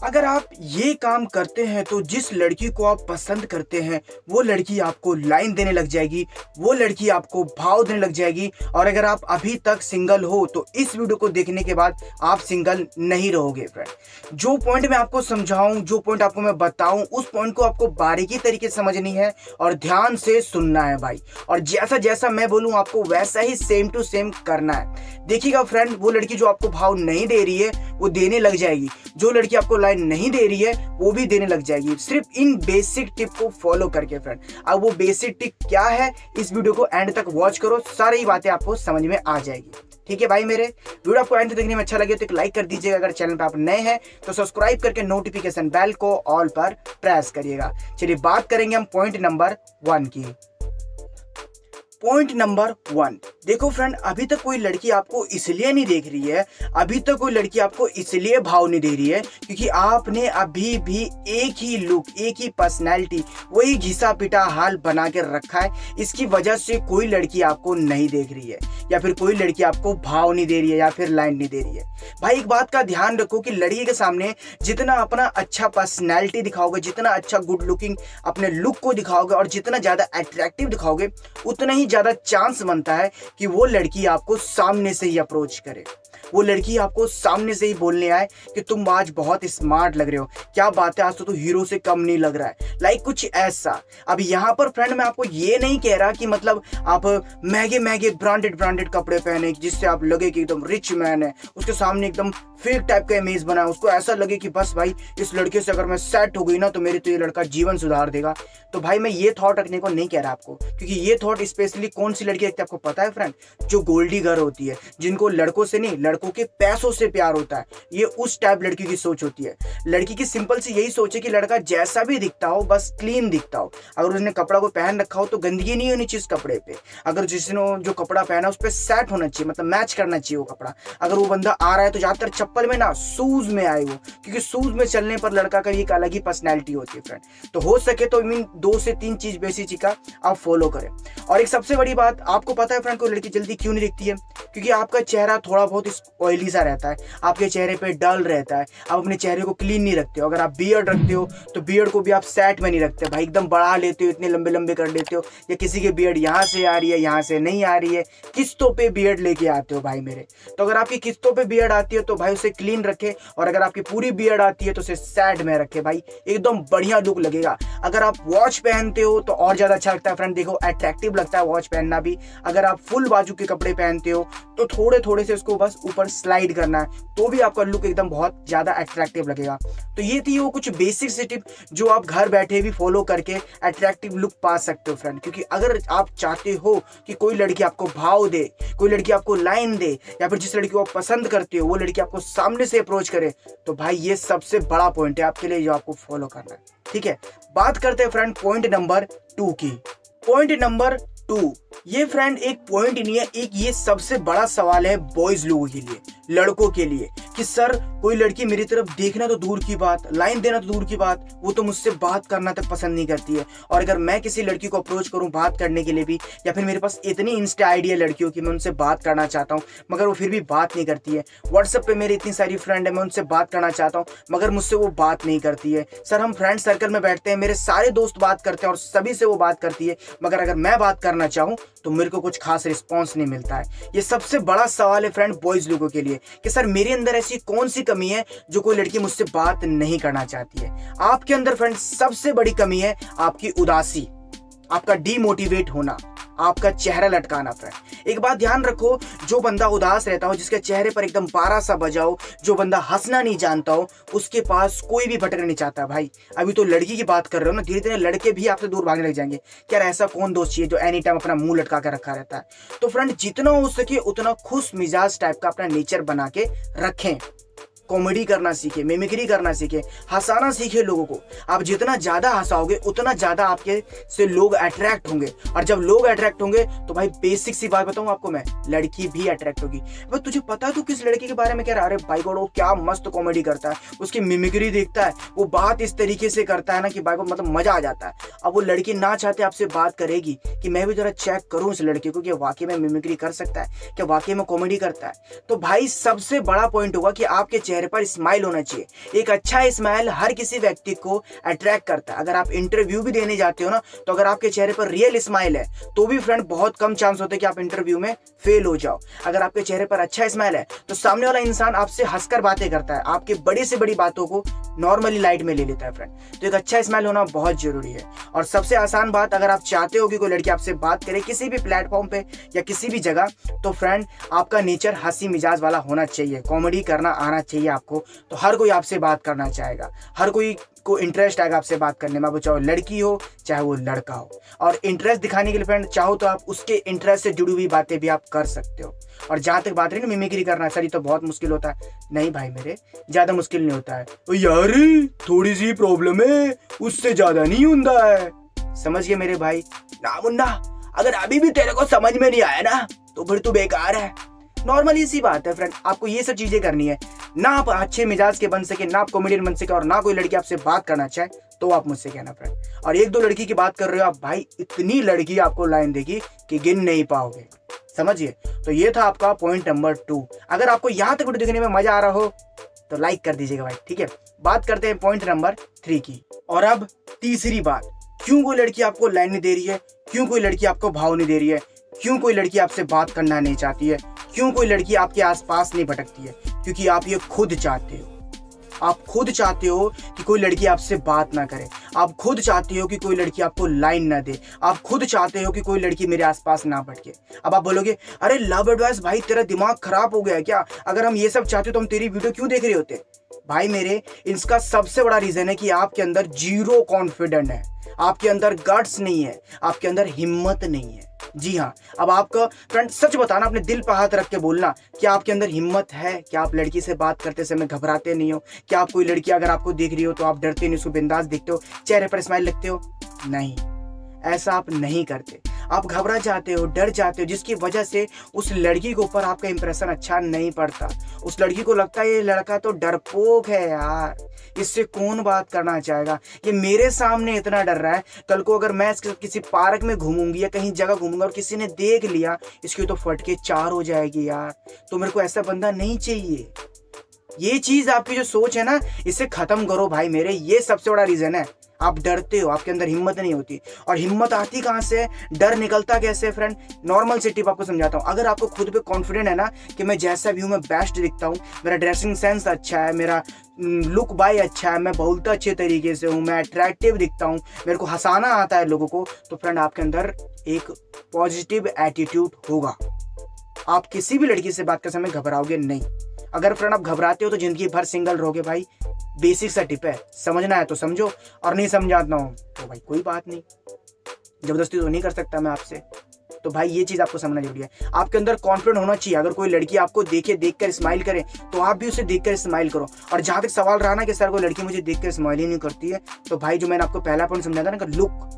अगर आप ये काम करते हैं तो जिस लड़की को आप पसंद करते हैं वो लड़की आपको लाइन देने लग जाएगी, वो लड़की आपको भाव देने लग जाएगी। और अगर आप अभी तक सिंगल हो तो इस वीडियो को देखने के बाद आप सिंगल नहीं रहोगे फ्रेंड। जो पॉइंट मैं आपको समझाऊं, जो पॉइंट आपको मैं बताऊं, उस पॉइंट को आपको बारीकी तरीके से समझनी है और ध्यान से सुनना है भाई। और जैसा जैसा मैं बोलूं आपको वैसा ही सेम टू सेम करना है। देखिएगा फ्रेंड, वो लड़की जो आपको भाव नहीं दे रही है वो देने लग जाएगी, जो लड़की आपको लाइन नहीं दे रही है वो भी देने लग जाएगी, सिर्फ इन बेसिक टिप को फॉलो करके फ्रेंड। अब वो बेसिक टिप क्या है, इस वीडियो को एंड तक वॉच करो, सारी बातें आपको समझ में आ जाएगी। ठीक है भाई, मेरे वीडियो आपको एंड तक देखने में अच्छा लगे तो एक लाइक कर दीजिएगा। अगर चैनल पे आप नए हैं तो सब्सक्राइब करके नोटिफिकेशन बेल को ऑल पर प्रेस करिएगा। चलिए बात करेंगे हम पॉइंट नंबर 1 की। पॉइंट नंबर 1, देखो फ्रेंड, अभी तक कोई लड़की आपको इसलिए नहीं देख रही है, अभी तक कोई लड़की आपको इसलिए भाव नहीं दे रही है क्योंकि आपने अभी भी एक ही लुक, एक ही पर्सनैलिटी, वही घिसा पिटा हाल बना के रखा है। इसकी वजह से कोई लड़की आपको नहीं देख रही है, या फिर कोई लड़की आपको भाव नहीं दे रही है, या फिर लाइन नहीं दे रही है। भाई एक बात का ध्यान रखो कि लड़की के सामने जितना अपना अच्छा पर्सनैलिटी दिखाओगे, जितना अच्छा गुड लुकिंग अपने लुक को दिखाओगे और जितना ज्यादा अट्रैक्टिव दिखाओगे, उतना ही ज्यादा चांस बनता है कि वो लड़की आपको सामने से ही अप्रोच करे, वो लड़की आपको सामने से ही बोलने आए कि तुम आज बहुत स्मार्ट लग रहे हो, क्या बात है, आज तो तू हीरो से कम नहीं लग रहा है, लाइक कुछ ऐसा। अब यहाँ पर फ्रेंड मैं आपको ये नहीं कह रहा कि मतलब आप महंगे महंगे ब्रांडेड कपड़े पहने जिससे आप लगे कि एकदम रिच मैन है, उसके सामने एकदम फेक टाइप का इमेज बनाए, उसको ऐसा लगे कि बस भाई इस लड़के से अगर मैं सेट हो गई ना तो मेरे तो ये लड़का जीवन सुधार देगा। तो भाई मैं ये थॉट रखने को नहीं कह रहा आपको, क्योंकि ये थॉट स्पेशली कौन सी लड़की रखती है आपको पता है फ्रेंड? जो गोल्डी गर्ल होती है, जिनको लड़कों से नहीं लड़कों के पैसों से प्यार होता है, ये उस टाइप लड़की की सोच होती है। लड़की की सिंपल सी यही सोच है कि लड़का जैसा भी दिखता हो बस क्लीन दिखता हो, अगर उसने कपड़ा को पहन रखा हो तो गंदगी नहीं होनी चाहिए उस कपड़े पे, अगर जिसने जो कपड़ा पहना उस पर सेट होना चाहिए, मतलब मैच करना चाहिए वो कपड़ा। अगर वो बंदा आ रहा है तो ज्यादातर चप्पल में ना शूज में आए वो, क्योंकि शूज में चलने पर लड़का का एक अलग ही पर्सनैलिटी होती है फ्रेंड। तो हो सके तो इन 2 से 3 चीज बेसिक चीज का आप फॉलो करें। और एक सबसे बड़ी बात आपको पता है फ्रेंड, कोई लड़की जल्दी क्यों नहीं दिखती है? क्योंकि आपका चेहरा थोड़ा बहुत ऑयली सा रहता है, आपके चेहरे पे डल रहता है, आप अपने चेहरे को क्लीन नहीं रखते हो। अगर आप बियर्ड रखते हो तो बियर्ड को भी आप सेट में नहीं रखते भाई, एकदम बढ़ा लेते हो, इतने लंबे लंबे कर लेते हो, या किसी के बियर्ड यहाँ से आ रही है यहाँ से नहीं आ रही है, किस्तों पे बियर्ड लेके आते हो भाई मेरे। तो अगर आपकी किस्तों पे बियर्ड आती है तो भाई उसे क्लीन रखे, और अगर आपकी पूरी बियर्ड आती है तो उसे सेट में रखे भाई, एकदम बढ़िया लुक लगेगा। अगर आप वॉच पहनते हो तो और ज्यादा अच्छा लगता है फ्रेंड, देखो अट्रैक्टिव लगता है वॉच पहनना भी। अगर आप फुल बाजू के कपड़े पहनते हो तो थोड़े थोड़े से उसको बस ऊपर स्लाइड करना है, तो भी आपका लुक एकदम बहुत ज्यादा अट्रैक्टिव लगेगा। तो ये थी वो कुछ बेसिक सी टिप जो आप घर बैठे भी फॉलो करके अट्रैक्टिव लुक पा सकते हो फ्रेंड। क्योंकि अगर आप चाहते हो कि कोई लड़की आपको भाव दे, कोई लड़की आपको लाइन दे, या फिर जिस लड़की को आप पसंद करते हो वो लड़की आपको सामने से अप्रोच करे, तो भाई ये सबसे बड़ा पॉइंट है आपके लिए जो आपको फॉलो करना है। ठीक है, बात करते हैं फ्रेंड पॉइंट नंबर 2 की। पॉइंट नंबर 2, ये फ्रेंड एक पॉइंट नहीं है, एक ये सबसे बड़ा सवाल है बॉयज लोगों के लिए, लड़कों के लिए, कि सर कोई लड़की मेरी तरफ देखना तो दूर की बात, लाइन देना तो दूर की बात, वो तो मुझसे बात करना तक पसंद नहीं करती है। और अगर मैं किसी लड़की को अप्रोच करूं बात करने के लिए भी, या फिर मेरे पास इतनी इंस्टा आईडी है लड़कियों की, मैं उनसे बात करना चाहता हूं मगर वो फिर भी बात नहीं करती है। व्हाट्सएप पे मेरी इतनी सारी फ्रेंड है, मैं उनसे बात करना चाहता हूं मगर मुझसे वो बात नहीं करती है। सर हम फ्रेंड सर्कल में बैठते हैं, मेरे सारे दोस्त बात करते हैं और सभी से वो बात करती है, मगर अगर मैं बात करना चाहूं तो मेरे को कुछ खास रिस्पॉन्स नहीं मिलता है। ये सबसे बड़ा सवाल है फ्रेंड बॉयज लोगों के लिए, कि सर मेरे अंदर ऐसी कौन सी कमी है जो कोई लड़की मुझसे बात नहीं करना चाहती है। आपके अंदर फ्रेंड सबसे बड़ी कमी है आपकी उदासी, आपका डीमोटिवेट होना, आपका चेहरा लटकाना फ्रेंड। एक बात ध्यान रखो, जो बंदा उदास रहता हो, जिसके चेहरे पर एकदम पारा सा बजा हो, जो बंदा हंसना नहीं जानता हो, उसके पास कोई भी भटकना नहीं चाहता भाई। अभी तो लड़की की बात कर रहे हो ना, धीरे धीरे लड़के भी आपसे दूर भागने लग जाएंगे। क्या ऐसा कौन दोस्त चाहिए जो एनी टाइम अपना मुंह लटका कर रखा रहता है? तो फ्रेंड जितना हो सके उतना खुश मिजाज टाइप का अपना नेचर बना के रखें। कॉमेडी करना सीखे, मिमिक्री करना सीखे, हंसाना सीखे लोगों को। आप जितना ज्यादा हंसाओगे उतना ज्यादा आपके से लोग अट्रैक्ट होंगे, और जब लोग अट्रैक्ट होंगे तो भाई बेसिक सी बात बताऊं आपको मैं, लड़की भी अट्रैक्ट होगी। भाई तुझे पता है तू किस लड़की के बारे में कह रहा है? अरे भाई गॉड वो क्या मस्त कॉमेडी करता है, उसकी मिमिक्री देखता है, वो बात इस तरीके से करता है ना कि भाई को मतलब मजा आ जाता है। अब वो लड़की ना चाहते आपसे बात करेगी कि मैं भी जरा चेक करूं इस लड़के को कि वाकई में मिमिक्री कर सकता है, क्या वाकई में कॉमेडी करता है। तो भाई सबसे बड़ा पॉइंट होगा कि आपके चेहरे पर स्माइल होना चाहिए। एक अच्छा स्माइल हर किसी व्यक्ति को अट्रैक्ट करता है। अगर आप इंटरव्यू भी देने जाते हो ना, तो अगर आपके चेहरे पर रियल स्माइल है तो भी फ्रेंड बहुत कम चांस होते हैं कि आप इंटरव्यू में फेल हो जाओ। अगर आपके चेहरे पर अच्छा स्माइल है तो सामने वाला इंसान आपसे हंसकर बातें करता है, आपके बड़ी से बड़ी बातों को नॉर्मली लाइट में ले लेता है फ्रेंड। तो एक अच्छा स्माइल होना बहुत जरूरी है। और सबसे आसान बात, अगर आप चाहते हो कि कोई लड़की आपसे बात करे किसी भी प्लेटफॉर्म पे या किसी भी जगह, तो फ्रेंड आपका नेचर हंसी मिजाज वाला होना चाहिए, कॉमेडी करना आना चाहिए आपको। तो हर कोई आपसे बात करना चाहेगा, हर कोई को इंटरेस्ट आएगा आपसे बात करने में, वो चाहे लड़की हो चाहे वो लड़का हो। और इंटरेस्ट दिखाने के लिए फ्रेंड चाहो तो आप उसके इंटरेस्ट से जुड़ी हुई बातें भी आप कर सकते हो। और जहां तक बात रही ना मिमिक्री करना, सर ये तो बहुत मुश्किल होता है। नहीं भाई मेरे, ज्यादा मुश्किल नहीं होता है। ओ यार थोड़ी सी प्रॉब्लम है, उससे ज्यादा नहीं होता है। समझ गए मेरे भाई? ना मुन्ना, अगर अभी भी तेरे को समझ में नहीं आया ना तो फिर तू बेकार है। नॉर्मली सी बात है फ्रेंड, आपको ये सब चीजें करनी है। ना आप अच्छे मिजाज के बन सके, ना आप कॉमेडियन बन सके, और ना कोई लड़की आपसे बात करना चाहे, तो आप मुझसे कहना फ्रेंड। और एक दो लड़की की बात कर रहे हो आप, भाई इतनी लड़की आपको लाइन देगी कि गिन नहीं पाओगे। समझिए? तो ये था आपका पॉइंट नंबर 2। अगर आपको यहाँ तक वीडियो देखने में मजा आ रहा हो तो लाइक कर दीजिएगा भाई, ठीक है। बात करते हैं पॉइंट नंबर 3 की। और अब तीसरी बात, क्यों कोई लड़की आपको लाइन नहीं दे रही है, क्यों कोई लड़की आपको भाव नहीं दे रही है, क्यों कोई लड़की आपसे बात करना नहीं चाहती है, क्यों कोई लड़की आपके आसपास नहीं भटकती है? क्योंकि आप ये खुद चाहते हो। आप खुद चाहते हो कि कोई लड़की आपसे बात ना करे, आप खुद चाहते हो कि कोई लड़की आपको लाइन ना दे, आप खुद चाहते हो कि कोई लड़की मेरे आसपास ना भटके। अब आप बोलोगे अरे लव एडवाइस भाई तेरा दिमाग खराब हो गया क्या? अगर हम ये सब चाहते तो हम तेरी वीडियो क्यों देख रहे होते? भाई मेरे, इसका सबसे बड़ा रीजन है कि आपके अंदर जीरो कॉन्फिडेंट है, आपके अंदर गट्स नहीं है, आपके अंदर हिम्मत नहीं है। जी हाँ, अब आपका फ्रेंड सच बताना, अपने दिल पर हाथ रख के बोलना, क्या आपके अंदर हिम्मत है? क्या आप लड़की से बात करते समय घबराते नहीं हो? क्या आप कोई लड़की अगर आपको देख रही हो तो आप डरते नहीं, उसको बिंदास दिखते हो, चेहरे पर स्माइल लगते हो? नहीं, ऐसा आप नहीं करते। आप घबरा जाते हो, डर जाते हो, जिसकी वजह से उस लड़की के ऊपर आपका इंप्रेशन अच्छा नहीं पड़ता। उस लड़की को लगता है ये लड़का तो डरपोक है यार, इससे कौन बात करना चाहेगा, ये मेरे सामने इतना डर रहा है, कल को अगर मैं किसी पार्क में घूमूंगी या कहीं जगह घूमूंगा और किसी ने देख लिया, इसकी तो फटके 4 हो जाएगी यार। तो मेरे को ऐसा बंदा नहीं चाहिए। ये चीज आपकी जो सोच है ना, इसे खत्म करो भाई मेरे। ये सबसे बड़ा रीजन है, आप डरते हो, आपके अंदर हिम्मत नहीं होती। और हिम्मत आती कहाँ से, डर निकलता कैसे फ्रेंड? नॉर्मल सी टिप आपको समझाता हूँ। अगर आपको खुद पे कॉन्फिडेंट है ना कि मैं जैसा भी हूँ मैं बेस्ट दिखता हूँ, मेरा ड्रेसिंग सेंस अच्छा है, मेरा लुक बाय अच्छा है, मैं बोलता अच्छे तरीके से हूँ, मैं अट्रैक्टिव दिखता हूँ, मेरे को हंसाना आता है लोगों को, तो फ्रेंड आपके अंदर एक पॉजिटिव एटीट्यूड होगा। आप किसी भी लड़की से बात करते समय घबराओगे नहीं। अगर फ्रेंड आप घबराते हो तो जिंदगी भर सिंगल रहोगे भाई। बेसिक सा टिप है, समझना है तो समझो, और नहीं समझाता हूँ तो भाई कोई बात नहीं, जबरदस्ती तो नहीं कर सकता मैं आपसे। तो भाई ये चीज आपको समझना जरूरी है। आपके अंदर कॉन्फिडेंट होना चाहिए। अगर कोई लड़की आपको देखे, देखकर स्माइल करे, तो आप भी उसे देखकर स्माइल करो। और जहां तक सवाल रहा ना कि सर कोई लड़की मुझे देखकर स्माइल ही नहीं करती है, तो भाई जो मैंने आपको पहला पॉइंट समझाया था ना,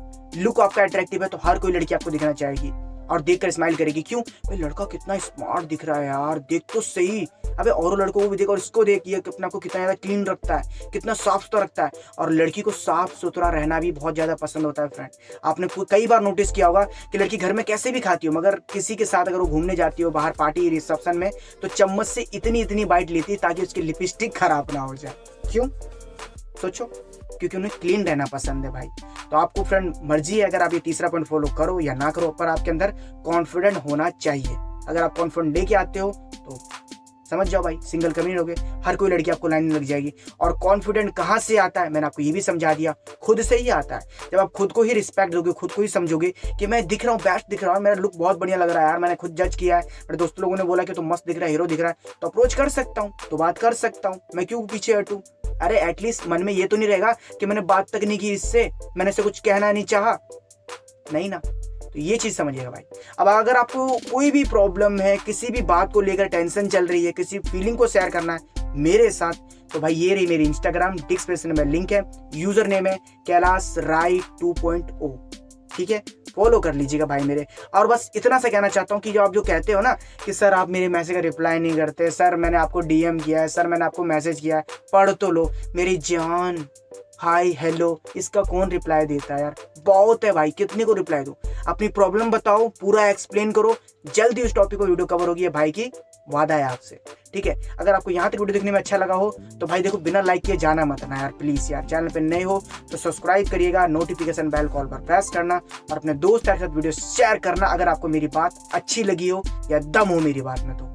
लुक आपका अट्रैक्टिव है तो हर कोई लड़की आपको दिखना चाहेगी और देखकर स्माइल करेगी। क्यों? भाई लड़का कितना स्मार्ट दिख रहा है यार, देख तो सही। अबे और लड़कों को भी देख और इसको देख, ये अपने को कितना ज्यादा क्लीन रखता है, कितना साफ सुथरा रखता है। और लड़की को साफ सुथरा रहना भी बहुत ज्यादा पसंद होता है फ्रेंड। आपने कई बार नोटिस किया होगा कि लड़की घर में कैसे भी खाती हो, मगर किसी के साथ अगर वो घूमने जाती हो बाहर पार्टी रिसेप्शन में, तो चम्मच से इतनी बाइट लेती है ताकि उसकी लिपस्टिक खराब ना हो जाए। क्यों? सोचो, क्योंकि उन्हें क्लीन रहना पसंद है भाई। तो आपको फ्रेंड मर्जी है अगर आप ये तीसरा पॉइंट फॉलो करो या ना करो, पर आपके अंदर कॉन्फिडेंट होना चाहिए। अगर आप कॉन्फिडेंट लेके आते हो तो समझ जाओ भाई, सिंगल कभी नहीं होगे, हर कोई लड़की आपको लाइन लग जाएगी। और कॉन्फिडेंट कहाँ से आता है, मैंने आपको ये भी समझा दिया, खुद से ही आता है। जब आप खुद को ही रिस्पेक्ट दोगे, खुद को ही समझोगे कि मैं दिख रहा हूँ, बेस्ट दिख रहा हूँ, मेरा लुक बहुत बढ़िया लग रहा है यार, मैंने खुद जज किया है, मेरे दोस्तों लोगों ने बोला कि तुम मस्त दिख रहा है, हीरो दिख रहा है, तो अप्रोच कर सकता हूँ, तो बात कर सकता हूँ, मैं क्यों पीछे हटूँ? अरे एटलीस्ट मन में ये तो नहीं रहेगा कि मैंने बात तक नहीं की इससे, मैंने से कुछ कहना नहीं चाहा, नहीं ना। तो ये चीज समझिएगा भाई। अब अगर आपको कोई भी प्रॉब्लम है, किसी भी बात को लेकर टेंशन चल रही है, किसी फीलिंग को शेयर करना है मेरे साथ, तो भाई ये रही मेरी इंस्टाग्राम डिस्क्रिप्शन में लिंक है, यूजर नेम है कैलाश राय 2.0, ठीक है, फॉलो कर लीजिएगा भाई मेरे। और बस इतना सा कहना चाहता हूँ कि जो आप जो कहते हो ना कि सर आप मेरे मैसेज का रिप्लाई नहीं करते, सर मैंने आपको डीएम किया है, सर मैंने आपको मैसेज किया है, पढ़ तो लो। मेरी जान, हाय हेलो, इसका कौन रिप्लाई देता है यार? बहुत है भाई, कितने को रिप्लाई दूं? अपनी प्रॉब्लम बताओ, पूरा एक्सप्लेन करो, जल्दी उस टॉपिक को वीडियो कवर होगी भाई की वादा है आपसे, ठीक है। अगर आपको यहाँ तक वीडियो देखने में अच्छा लगा हो तो भाई देखो, बिना लाइक किए जाना मत ना यार, प्लीज़ यार। चैनल पे नए हो तो सब्सक्राइब करिएगा, नोटिफिकेशन बेल कॉल पर प्रेस करना और अपने दोस्त के साथ वीडियो शेयर करना अगर आपको मेरी बात अच्छी लगी हो या दम हो मेरी बात में तो।